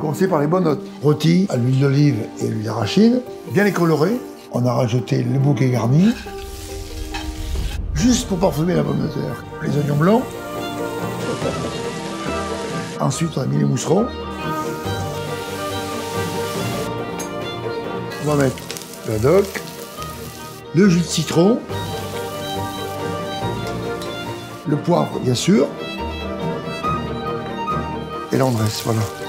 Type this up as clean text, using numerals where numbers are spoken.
commencer par les bonnes notes. Rôti à l'huile d'olive et l'huile d'arachide, bien les colorer. On a rajouté le bouquet garni, juste pour parfumer la pomme de terre. Les oignons blancs. Ensuite, on a mis les mousserons. On va mettre le haddock, le jus de citron, le poivre, bien sûr, et là on dresse, voilà.